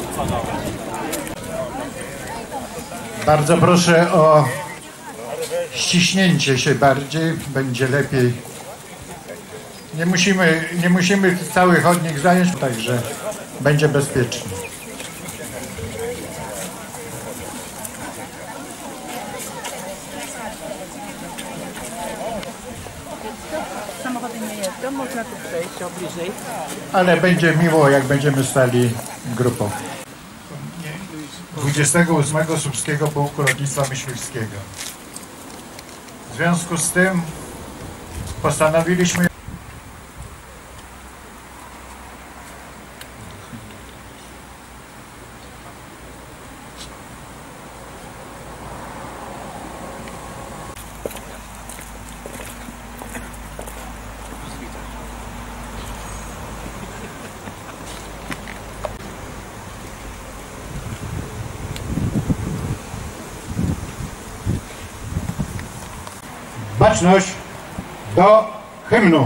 Bardzo proszę o ściśnięcie się bardziej, będzie lepiej. Nie musimy cały chodnik zająć, także będzie bezpiecznie. Samochody nie jeżdżą, można tu przejść o bliżej. Ale będzie miło, jak będziemy stali grupą. 28 Słupskiego Pułku Lotnictwa Myśliwskiego. W związku z tym postanowiliśmy baczność do hymnu.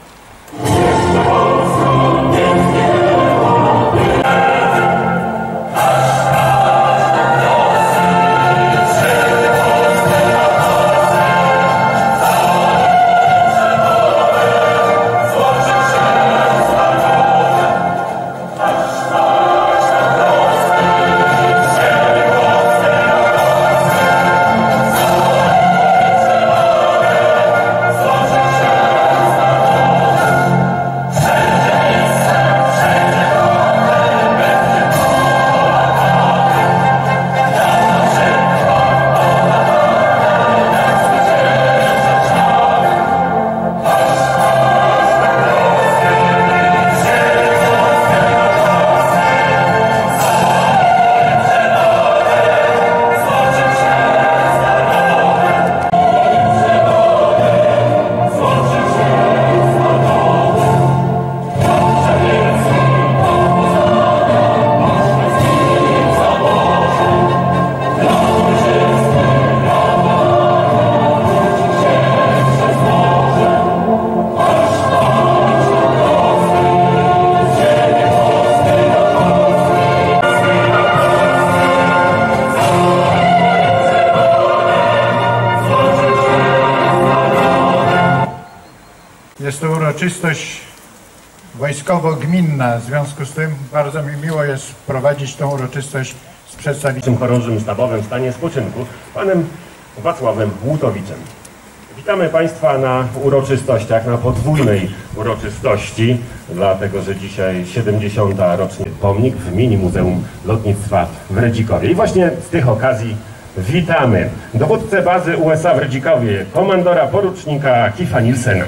Jest to uroczystość wojskowo-gminna, w związku z tym bardzo mi miło jest prowadzić tę uroczystość z przedstawicielem chorążym sztabowym w stanie spoczynku, panem Wacławem Łutowiczem. Witamy Państwa na uroczystościach, na podwójnej uroczystości, dlatego że dzisiaj 70. rocznica pomnik w Mini Muzeum Lotnictwa w Redzikowie. I właśnie z tych okazji witamy dowódcę bazy USA w Redzikowie, komandora porucznika Kifa Nilsena.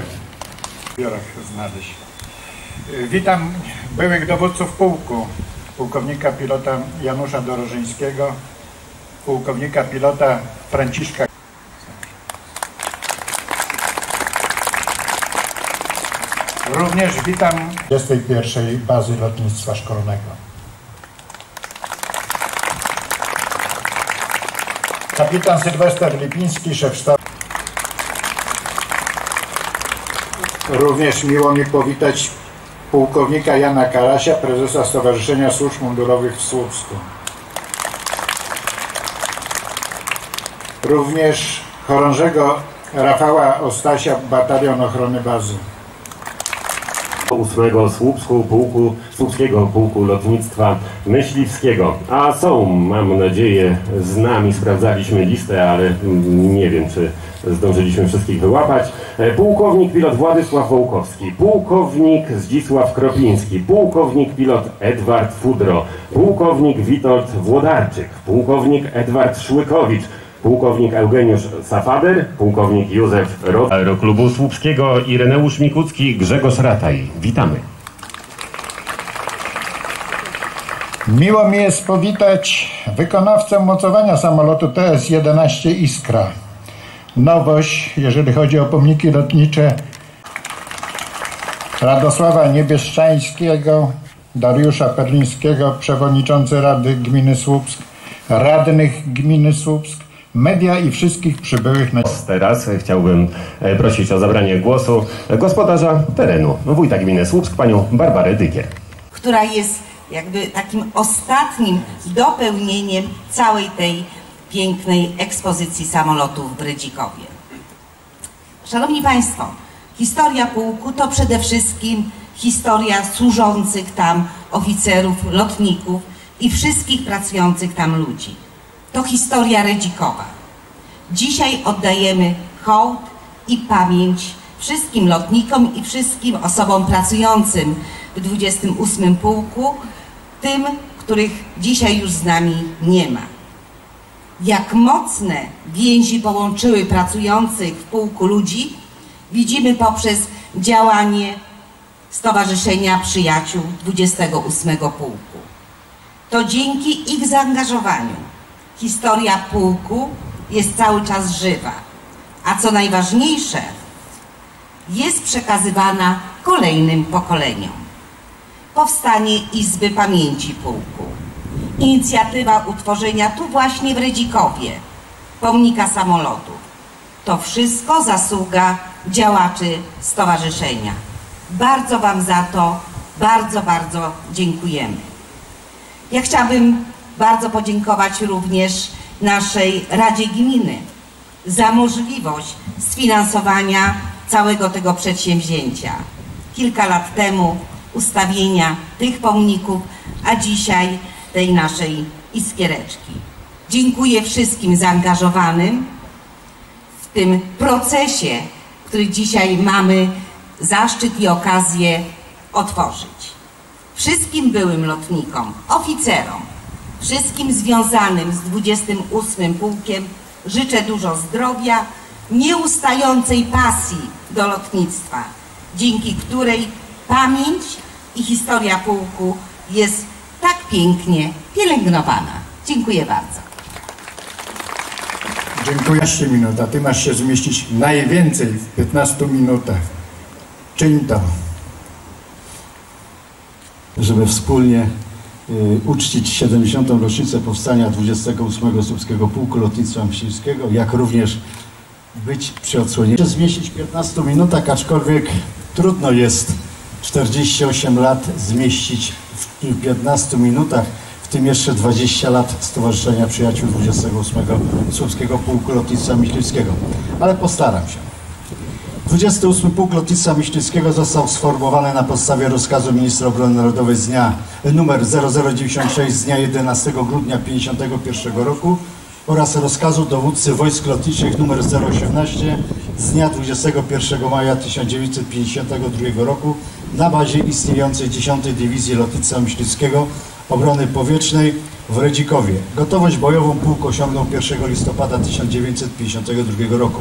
Znaleźć. Witam byłych dowódców pułku, pułkownika pilota Janusza Dorożyńskiego, pułkownika pilota Franciszka. Również witam 21. Bazy Lotnictwa Szkolnego. Kapitan Sylwester Lipiński, szef sztabu. Również miło mi powitać pułkownika Jana Karasia, prezesa Stowarzyszenia Służb Mundurowych w Słupsku. Również chorążego Rafała Ostasia, Batalion Ochrony Bazy. 8 Słupskiego Pułku Lotnictwa Myśliwskiego. A są, mam nadzieję, z nami, sprawdzaliśmy listę, ale nie wiem, czy zdążyliśmy wszystkich wyłapać. Pułkownik pilot Władysław Wołkowski, pułkownik Zdzisław Kropiński, pułkownik pilot Edward Fudro, pułkownik Witold Włodarczyk, pułkownik Edward Szłykowicz, pułkownik Eugeniusz Safader, pułkownik Józef Rot, Aeroklubu Słupskiego, Ireneusz Mikucki, Grzegorz Rataj. Witamy. Miło mi jest powitać wykonawcę mocowania samolotu TS-11 Iskra. Nowość, jeżeli chodzi o pomniki lotnicze, Radosława Niebieszczańskiego, Dariusza Perlińskiego, przewodniczący Rady Gminy Słupsk, radnych Gminy Słupsk, media i wszystkich przybyłych na... Teraz chciałbym prosić o zabranie głosu gospodarza terenu, wójta gminy Słupsk, panią Barbarę Dykier. Która jest jakby takim ostatnim dopełnieniem całej tej pięknej ekspozycji samolotów w Redzikowie. Szanowni Państwo, historia pułku to przede wszystkim historia służących tam oficerów, lotników i wszystkich pracujących tam ludzi. To historia Redzikowa. Dzisiaj oddajemy hołd i pamięć wszystkim lotnikom i wszystkim osobom pracującym w 28 Pułku, tym, których dzisiaj już z nami nie ma. Jak mocne więzi połączyły pracujących w pułku ludzi, widzimy poprzez działanie Stowarzyszenia Przyjaciół 28 Pułku. To dzięki ich zaangażowaniu historia pułku jest cały czas żywa, a co najważniejsze, jest przekazywana kolejnym pokoleniom. Powstanie Izby Pamięci Pułku, inicjatywa utworzenia tu właśnie w Redzikowie pomnika samolotów. To wszystko zasługa działaczy stowarzyszenia. Bardzo Wam za to bardzo dziękujemy. Ja chciałabym bardzo podziękować również naszej Radzie Gminy za możliwość sfinansowania całego tego przedsięwzięcia. Kilka lat temu ustawienia tych pomników, a dzisiaj tej naszej iskiereczki. Dziękuję wszystkim zaangażowanym w tym procesie, który dzisiaj mamy zaszczyt i okazję otworzyć. Wszystkim byłym lotnikom, oficerom, wszystkim związanym z 28 Pułkiem życzę dużo zdrowia, nieustającej pasji do lotnictwa, dzięki której pamięć i historia pułku jest tak pięknie pielęgnowana. Dziękuję bardzo. Dziękuję. 15 minut, a Ty masz się zmieścić najwięcej w 15 minutach. Czyń to. Żeby wspólnie uczcić 70. rocznicę powstania 28 Słupskiego Pułku Lotnictwa Myśliwskiego, jak również być przy odsłonie. Zmieścić w 15 minutach, aczkolwiek trudno jest 48 lat zmieścić w 15 minutach, w tym jeszcze 20 lat Stowarzyszenia Przyjaciół 28 Słupskiego Pułku Lotnictwa Myśliwskiego. Ale postaram się. 28 Pułk Lotnictwa Myśliwskiego został sformowany na podstawie rozkazu Ministra Obrony Narodowej z dnia nr 0096 z dnia 11 grudnia 1951 roku oraz rozkazu dowódcy wojsk lotniczych nr 018 z dnia 21 maja 1952 roku na bazie istniejącej 10 Dywizji Lotnictwa Myśliwskiego Obrony Powietrznej w Redzikowie. Gotowość bojową pułk osiągnął 1 listopada 1952 roku.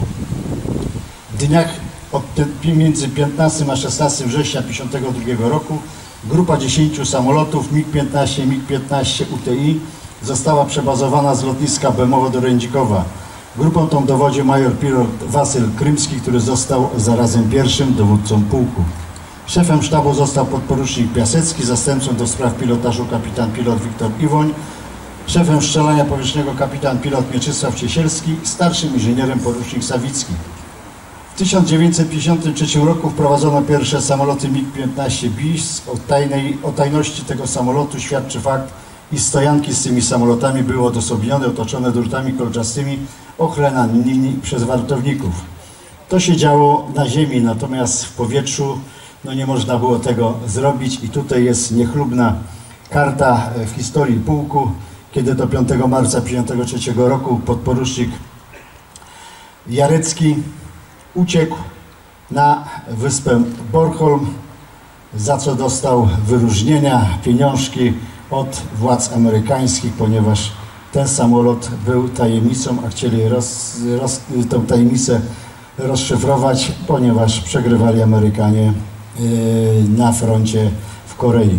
W dniach między 15 a 16 września 1952 roku grupa 10 samolotów MiG-15 MiG-15 UTI została przebazowana z lotniska Bemowo do Redzikowa. Grupą tą dowodził major pilot Wasyl Krymski, który został zarazem pierwszym dowódcą pułku. Szefem sztabu został podporucznik Piasecki, zastępcą do spraw pilotażu kapitan pilot Wiktor Iwoń, szefem strzelania powietrznego kapitan pilot Mieczysław Ciesielski, starszym inżynierem porucznik Sawicki. W 1953 roku wprowadzono pierwsze samoloty MiG-15 BiS. O tajności tego samolotu świadczy fakt, iż stojanki z tymi samolotami były odosobnione, otoczone drutami kolczastymi, ochranianymi przez wartowników. To się działo na ziemi, natomiast w powietrzu nie można było tego zrobić i tutaj jest niechlubna karta w historii pułku, kiedy do 5 marca 1953 roku podporucznik Jarecki uciekł na wyspę Bornholm, za co dostał wyróżnienia, pieniążki od władz amerykańskich, ponieważ ten samolot był tajemnicą, a chcieli tę tajemnicę rozszyfrować, ponieważ przegrywali Amerykanie na froncie w Korei.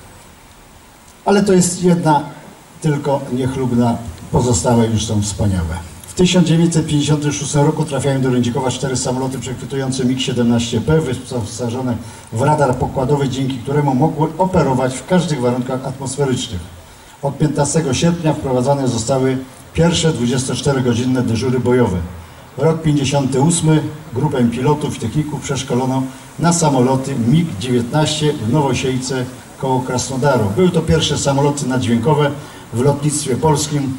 Ale to jest jedna tylko niechlubna, pozostałe już są wspaniałe. W 1956 roku trafiają do Redzikowa 4 samoloty przechwytujące MiG-17P, wyposażone w radar pokładowy, dzięki któremu mogły operować w każdych warunkach atmosferycznych. Od 15 sierpnia wprowadzone zostały pierwsze 24-godzinne dyżury bojowe. Rok 58 grupę pilotów i techników przeszkolono na samoloty MiG-19 w Nowosiejce koło Krasnodaru. Były to pierwsze samoloty naddźwiękowe w lotnictwie polskim.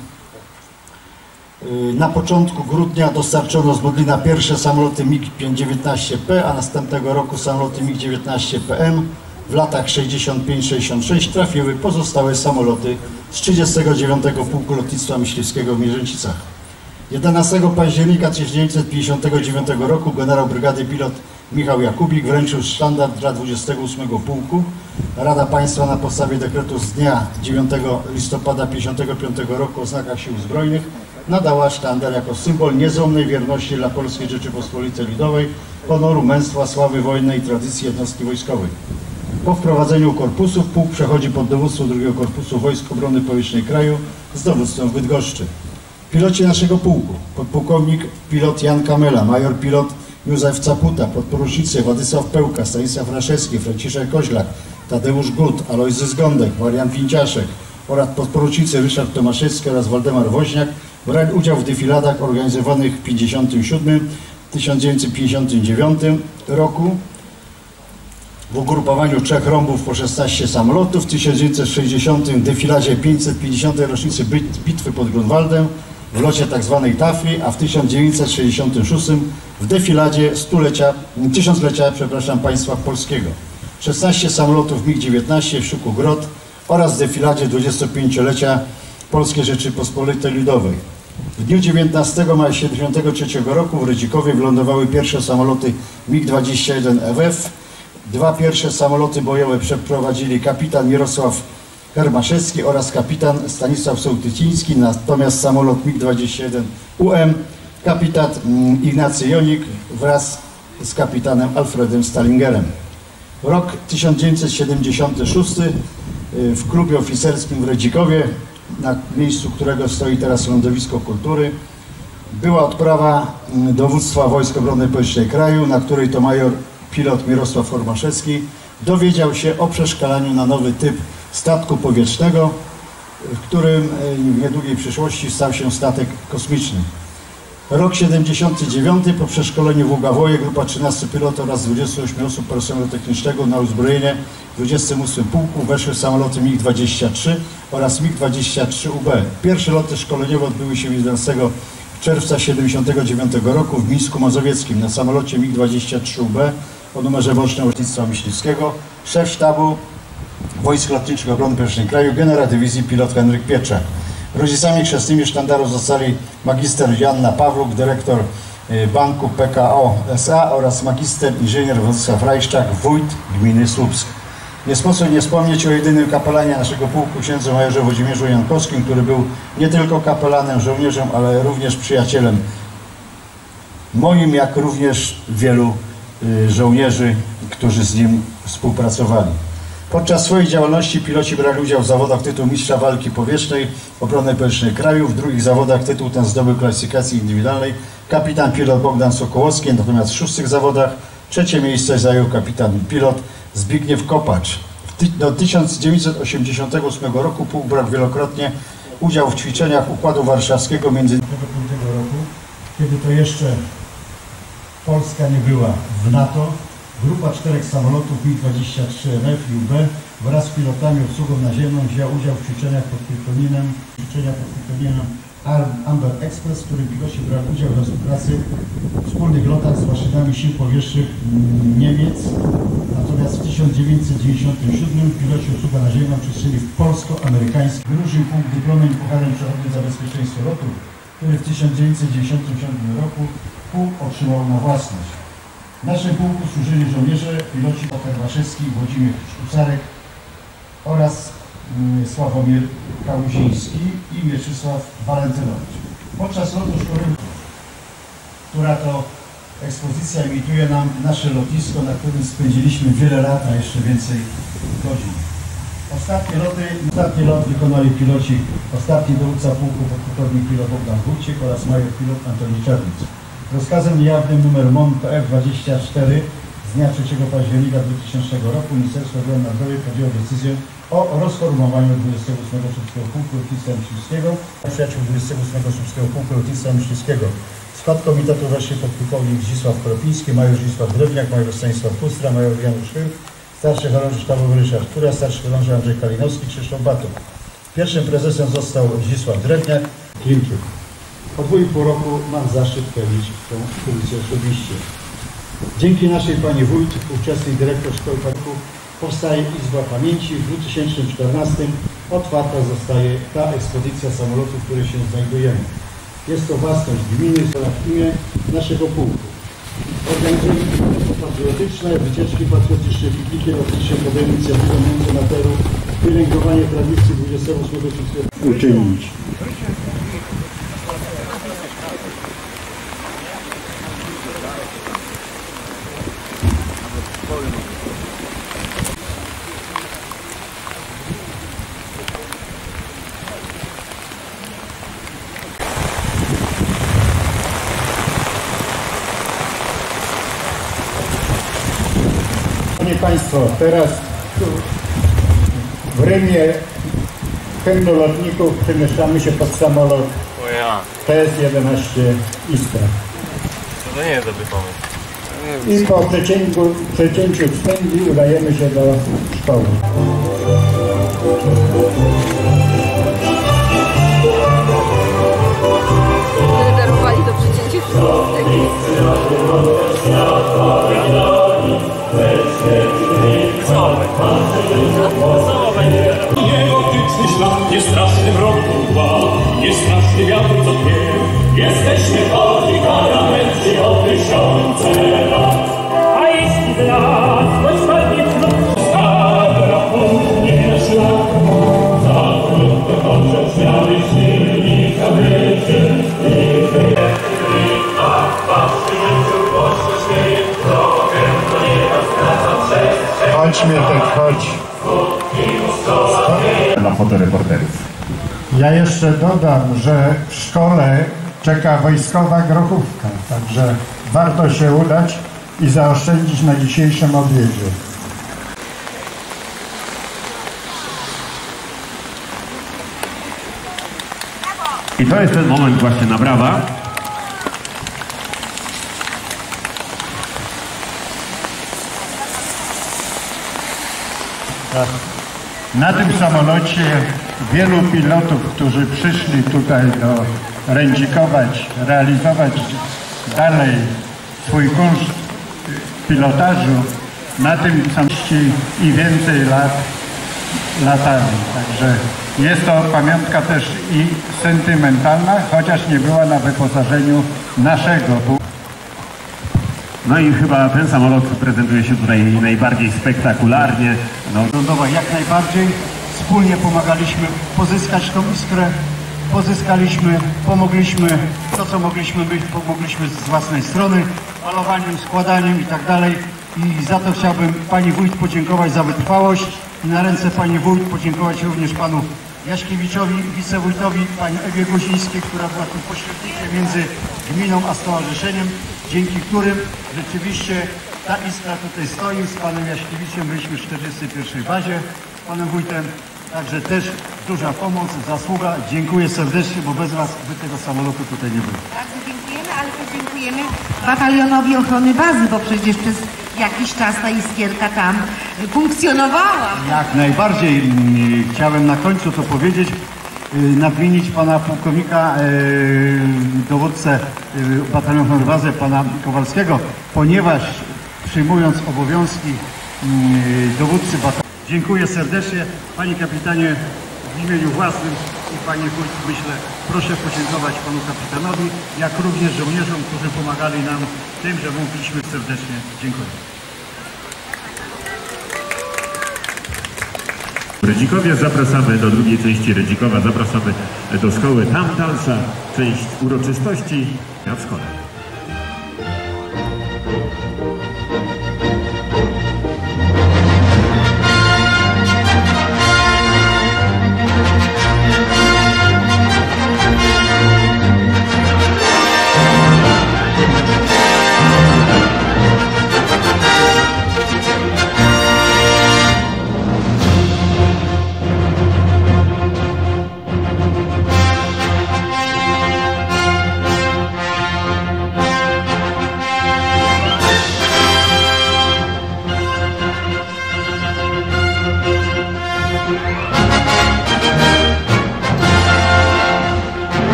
Na początku grudnia dostarczono z Modlina pierwsze samoloty MiG-19P, a następnego roku samoloty MiG-19PM. W latach 65-66 trafiły pozostałe samoloty z 39 Pułku Lotnictwa Myśliwskiego w Mierzęcicach. 11 października 1959 roku generał brygady pilot Michał Jakubik wręczył sztandar dla 28 Pułku. Rada Państwa na podstawie dekretu z dnia 9 listopada 1955 roku o znakach Sił Zbrojnych nadała sztandar jako symbol niezłomnej wierności dla Polskiej Rzeczypospolitej Ludowej, honoru, męstwa, sławy wojennej i tradycji jednostki wojskowej. Po wprowadzeniu korpusów pułk przechodzi pod dowództwo II Korpusu Wojsk Obrony Powietrznej Kraju z dowództwem w Bydgoszczy. Piloci naszego pułku: podpułkownik pilot Jan Kamela, major pilot Józef Caputa, podporucznicy Władysław Pełka, Stanisław Raszewski, Franciszek Koźlak, Tadeusz Gut, Alojzy Zgądek, Marian Winciaszek oraz podporucznicy Ryszard Tomaszewski oraz Waldemar Woźniak brali udział w defiladach organizowanych w 1957, 1959 roku. W ugrupowaniu 3 rąbów po 16 samolotów, w 1960 defiladzie 550. rocznicy bitwy pod Grunwaldem, w locie tzw. Tafli, a w 1966 w defiladzie tysiąclecia państwa polskiego. 16 samolotów MiG-19 w Szuku Grot oraz w defiladzie 25-lecia Polskiej Rzeczypospolitej Ludowej. W dniu 19 maja 1973 roku w Rydzikowie wylądowały pierwsze samoloty MiG-21 FF. 2 pierwsze samoloty bojowe przeprowadzili kapitan Mirosław Hermaszewski oraz kapitan Stanisław Sołtyciński, natomiast samolot MiG-21 UM kapitan Ignacy Jonik wraz z kapitanem Alfredem Stalingerem. Rok 1976 w klubie oficerskim w Rydzikowie, na miejscu którego stoi teraz lądowisko kultury, była odprawa dowództwa Wojsk Obrony Powietrznej Kraju, na której to major pilot Mirosław Hormaszewski dowiedział się o przeszkalaniu na nowy typ statku powietrznego, w którym w niedługiej przyszłości stał się statek kosmiczny. Rok 79 po przeszkoleniu w Ługawoje grupa 13 pilotów oraz 28 osób personelu technicznego na uzbrojenie w 28 Pułku weszły samoloty MiG-23 oraz MiG-23UB. Pierwsze loty szkoleniowe odbyły się 11 czerwca 1979 roku w Mińsku Mazowieckim na samolocie MiG-23UB o numerze bocznym Lotnictwa Myśliwskiego. Szef sztabu Wojsk Lotniczych Obrony Powietrznej Kraju, generał dywizji pilot Henryk Pietrzak. Rodzicami chrzestnymi sztandaru zostali magister Joanna Pawluk, dyrektor Banku PKO SA oraz magister inżynier Władysław Rajszczak, wójt gminy Słupsk. Nie sposób nie wspomnieć o jedynym kapelanie naszego pułku, księdzu majorze Włodzimierzu Jankowskim, który był nie tylko kapelanem, żołnierzem, ale również przyjacielem moim, jak również wielu żołnierzy, którzy z nim współpracowali. Podczas swojej działalności piloci brali udział w zawodach tytuł Mistrza Walki Powietrznej Obrony Powietrznej Kraju. W drugich zawodach tytuł ten zdobył klasyfikacji indywidualnej kapitan pilot Bogdan Sokołowski, natomiast w 6 zawodach 3. miejsce zajął kapitan pilot Zbigniew Kopacz. Do 1988 roku pułk brał wielokrotnie udział w ćwiczeniach Układu Warszawskiego między roku, kiedy to jeszcze Polska nie była w NATO. Grupa 4 samolotów MiG-23MF i UB wraz z pilotami obsługą naziemną wzięła udział w ćwiczeniach pod kryptonimem Amber Express, w którym piloci brali udział we współpracy w wspólnych lotach z maszynami sił powietrznych Niemiec. Natomiast w 1997 piloci obsługa naziemna uczestniczyli w polsko-amerykańskim. Wyróżnił pułk dyplomem i pucharem przechodnim za bezpieczeństwo lotu, który w 1997 roku pułk otrzymał na własność. W naszym pułku służyli żołnierze, piloci Piotr Waszewski, Włodzimierz Sztucarek oraz Sławomir Kałuziński i Mieczysław Walentynowicz. Podczas lotu szkolenia, która to ekspozycja imituje nam nasze lotnisko, na którym spędziliśmy wiele lat, a jeszcze więcej godzin. Ostatni lot wykonali piloci, ostatni dowódca pułku podpułkownik pilot Bogdan Wójcik oraz major pilot Antoni Czernic. Rozkazem niejawnym numer MON PF24 z dnia 3 października 2000 roku Ministerstwo Obrony Narodowej podjęło decyzję o rozformowaniu 28 Słupskiego Pułku Lotnictwa Myśliwskiego, przyjaciół 28 Słupskiego Pułku Lotnictwa Myśliwskiego. Skład komitetu weszli podpułkownik Zdzisław Kropiński, major Zdzisław Drewniak, major Stanisław Pustra, major Janusz Chyl, starszy chorąży sztabowy Ryszard Kura, starszy chorąży Andrzej Kalinowski, Krzysztof Baton. Pierwszym prezesem został Zdzisław Drewniak, Klimczuk. Po 2,5 roku mam zaszczyt pełnić tę funkcję osobiście. Dzięki naszej pani wójt, ówczesnej dyrektor szkoły parków, powstaje Izba Pamięci. W 2014 otwarta zostaje ta ekspozycja samolotów, w której się znajdujemy. Jest to własność gminy, w imię naszego pułku. Organizujemy patriotyczne, wycieczki patriotyczne, pikniki lotnicze, podejmie inicjatywę międzynarodu, pielęgnowanie tradycji 28 uczynić. Szanowni Państwo, teraz w rymie hymnu lotników przemieszczamy się pod samolot TS-11 Iskra. To nie jest dobry pomysł. I po przecięciu wstęgi udajemy się do szkoły. Darowali do przecięcia wstęgi. Nieotyczny ślad, niestraszny mrok mgła, niestraszny wiatr co tnie. Jesteśmy chodzi parlamenci o tysiące lat. A jeśli z nas choć padnie wzrok, stary raport nie na szlak. Za krótko dobrze śmiały silnik zamyczy i a patrzy życiu głośno śmieje, drogę do nieba skraca przestrzeń. Chodźmy tak, chodź. Dla fotoreporterów. Ja jeszcze dodam, że w szkole czeka wojskowa grochówka, także warto się udać i zaoszczędzić na dzisiejszym obiedzie. I to jest ten moment właśnie na brawa. Na tym samolocie wielu pilotów, którzy przyszli tutaj do Rędzikować, realizować dalej swój kunszt pilotażu, na tym samolocie i więcej lat latali. Także jest to pamiątka też i sentymentalna, chociaż nie była na wyposażeniu naszego. No i chyba ten samolot prezentuje się tutaj najbardziej spektakularnie. Rządowa jak najbardziej. Wspólnie pomagaliśmy pozyskać tą iskrę. Pomogliśmy to, co mogliśmy być, pomogliśmy z własnej strony, malowaniem, składaniem i tak dalej. I za to chciałbym pani wójt podziękować za wytrwałość i na ręce pani wójt podziękować również panu Jaśkiewiczowi, wicewójtowi, pani Ewie Guzińskiej, która była tym pośrednikiem między gminą a stowarzyszeniem, dzięki którym rzeczywiście ta iskra tutaj stoi. Z panem Jaśkiewiczem byliśmy w 41. bazie, z panem wójtem. Także też duża pomoc, zasługa. Dziękuję serdecznie, bo bez was by tego samolotu tutaj nie było. Bardzo dziękujemy, ale też dziękujemy Batalionowi Ochrony Bazy, bo przecież przez jakiś czas ta iskierka tam funkcjonowała. Jak najbardziej. Chciałem na końcu to powiedzieć, nadmienić pana pułkownika, dowódcę Batalionu Ochrony Bazy, pana Kowalskiego, ponieważ przyjmując obowiązki dowódcy batalionu, dziękuję serdecznie. Panie kapitanie, w imieniu własnym i panie wójt, myślę, proszę podziękować panu kapitanowi, jak również żołnierzom, którzy pomagali nam tym, że mogliśmy serdecznie. Dziękuję. W Redzikowie zapraszamy do drugiej części Redzikowa, zapraszamy do szkoły. Tam dalsza część uroczystości w szkole.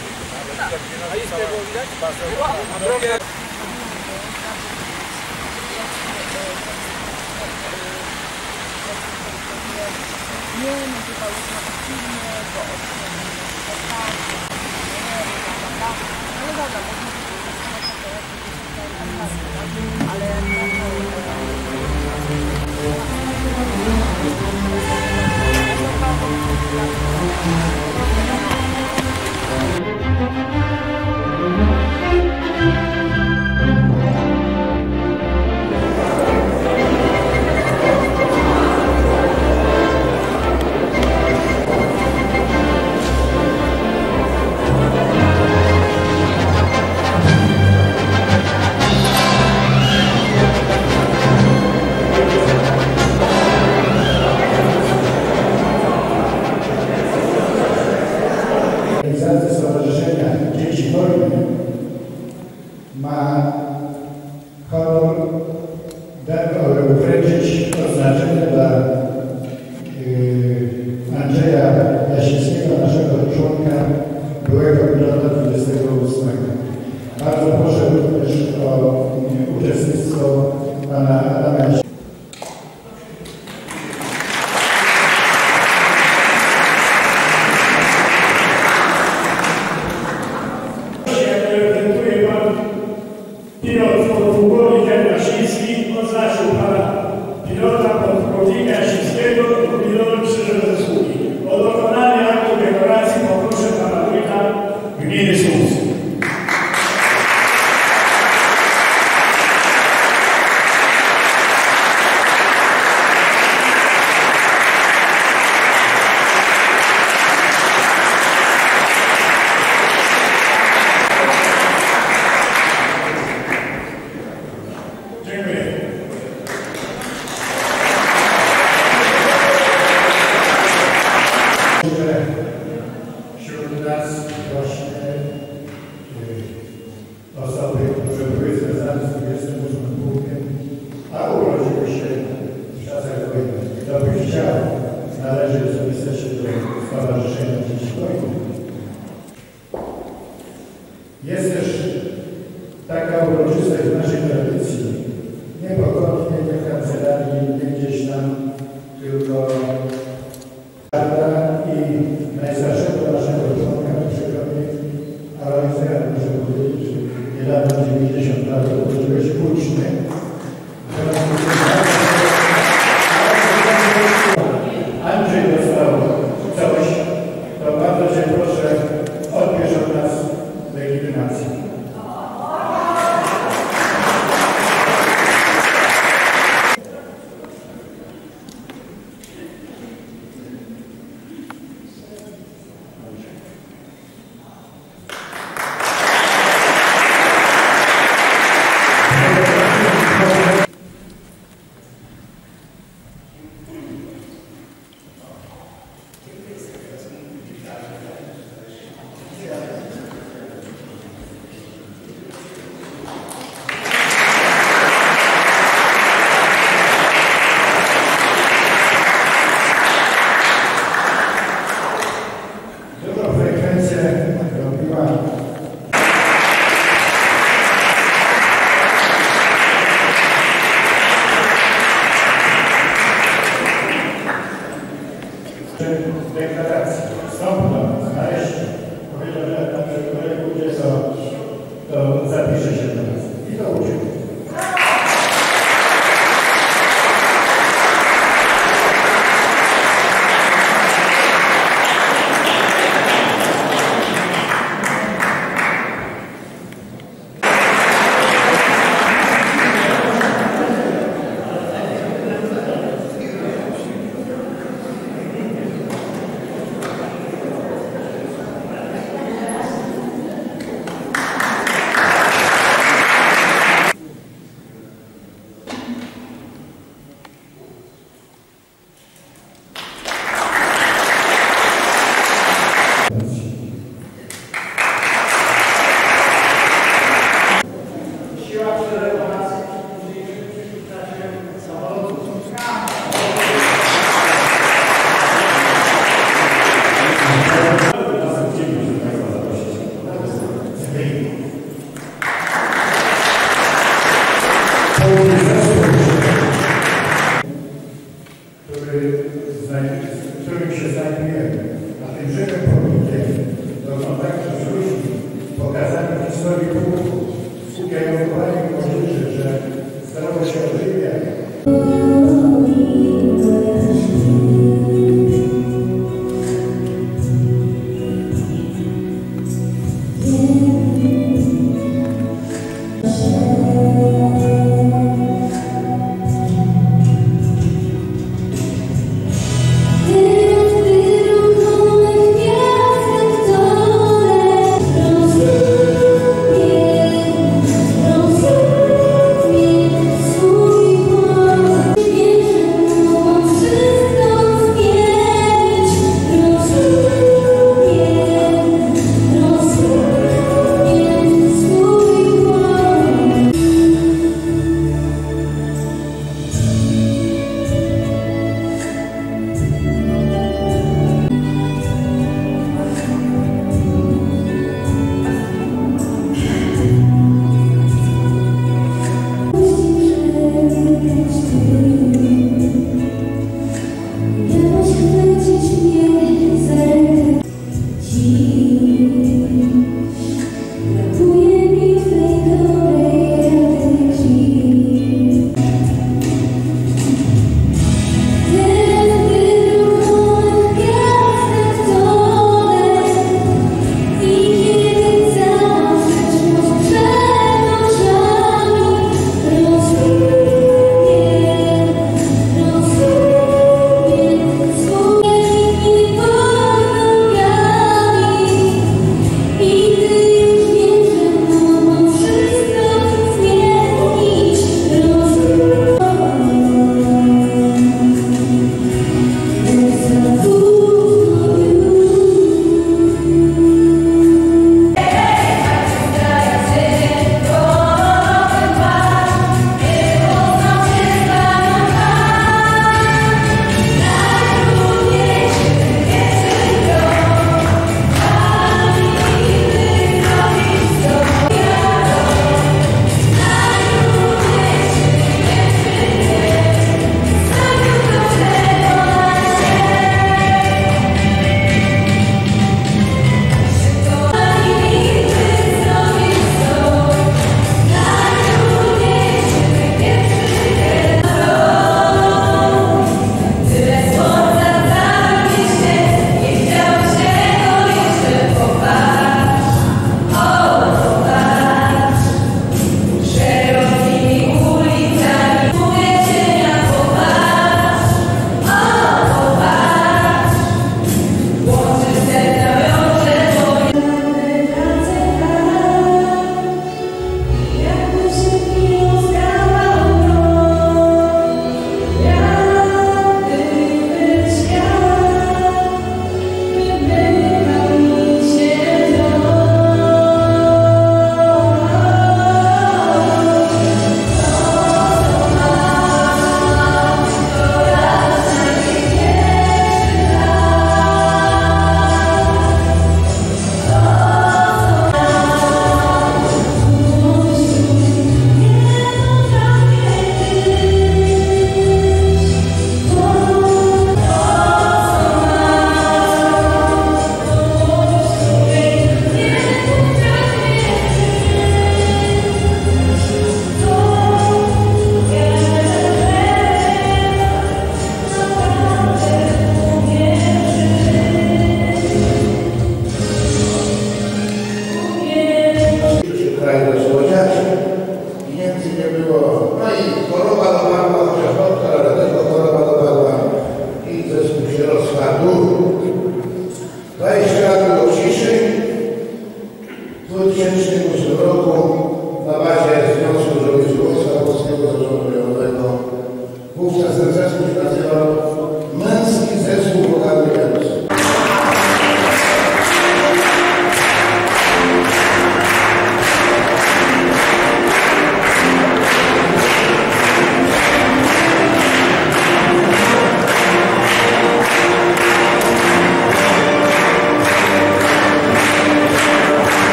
ma honor wręczyć oznaczenie dla Andrzeja Jasińskiego, naszego członka, byłego pilota 28. Bardzo proszę również o uczestnictwo pana Adama Jasińskiego. Pilot podpułkownik Jasiński oznaczył pana pilota podpułkownika Jasińskiego pilota Krzyżem Zasługi. O dokonanie aktu deklaracji poproszę pana wójta gminy Słupsk. Wśród nas właśnie osoby, które były związane z 28 pułkiem, a urodziły się w czasach wojny. Kto by chciał, należy zapisać się do Stowarzyszenia Dzieci Wojny. Jest też taka uroczystość w naszej tradycji, niepogodnie, nie w kancelarii, nie gdzieś tam, tylko i najstarszego naszego członka przychodni, ale muszę powiedzieć, że niedawno 90 lat urodziłeś uczny. Andrzej dostał coś, to bardzo cię proszę, odbierz od nas legitymację. historii ukierunkowania młodzieży, że zdrowo się odżywia.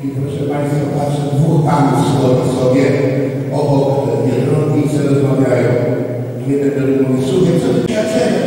proszę Państwa, patrzę, dwóch panów sobie obok biedronki, co rozmawiają. Jeden mówi, słuchaj, co doświadczenia